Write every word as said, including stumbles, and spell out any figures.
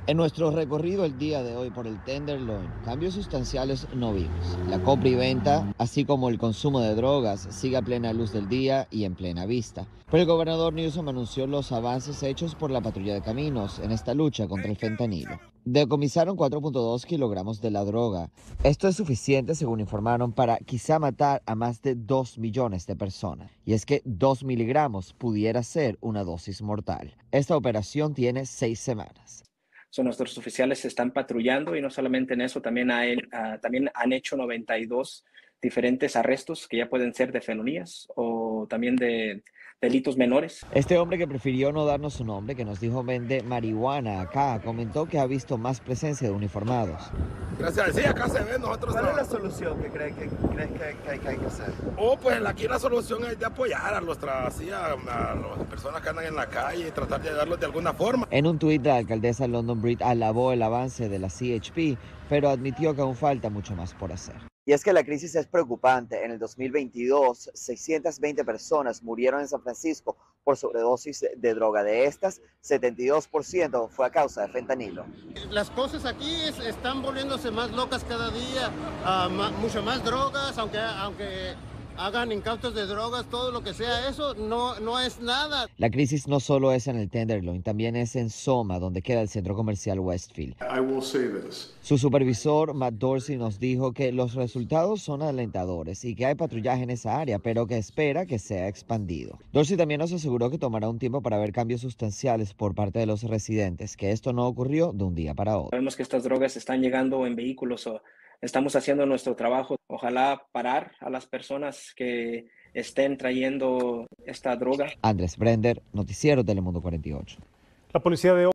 En nuestro recorrido el día de hoy por el Tenderloin, cambios sustanciales no vimos. La compra y venta, así como el consumo de drogas, sigue a plena luz del día y en plena vista. Pero el gobernador Newsom anunció los avances hechos por la patrulla de caminos en esta lucha contra el fentanilo. Decomisaron cuatro punto dos kilogramos de la droga. Esto es suficiente, según informaron, para quizá matar a más de dos millones de personas. Y es que dos miligramos pudiera ser una dosis mortal. Esta operación tiene seis semanas. So, nuestros oficiales están patrullando y no solamente en eso, también, hay, uh, también han hecho noventa y dos diferentes arrestos que ya pueden ser de felonías o también de delitos menores. Este hombre, que prefirió no darnos su nombre, que nos dijo vende marihuana acá, comentó que ha visto más presencia de uniformados. Gracias, sí, acá se ve, nosotros... ¿Cuál es la solución que crees que, crees que, que, que hay que hacer? Oh, pues aquí la solución es de apoyar a nuestra, así, a, a las personas que andan en la calle y tratar de ayudarlos de alguna forma. En un tuit, la alcaldesa London Breed alabó el avance de la C H P, pero admitió que aún falta mucho más por hacer. Y es que la crisis es preocupante. En el dos mil veintidós, seiscientas veinte personas murieron en San Francisco por sobredosis de droga. De estas, setenta y dos por ciento fue a causa de fentanilo. Las cosas aquí es, están volviéndose más locas cada día, uh, ma, mucho más drogas, aunque, aunque hagan incautos de drogas, todo lo que sea, eso no, no es nada. La crisis no solo es en el Tenderloin, también es en Soma, donde queda el centro comercial Westfield. I will say this. Su supervisor, Matt Dorsey, nos dijo que los resultados son alentadores y que hay patrullaje en esa área, pero que espera que sea expandido. Dorsey también nos aseguró que tomará un tiempo para ver cambios sustanciales por parte de los residentes, que esto no ocurrió de un día para otro. Sabemos que estas drogas están llegando en vehículos o estamos haciendo nuestro trabajo. Ojalá parar a las personas que estén trayendo esta droga. Andrés Brender, Noticiero Telemundo cuarenta y ocho. La policía de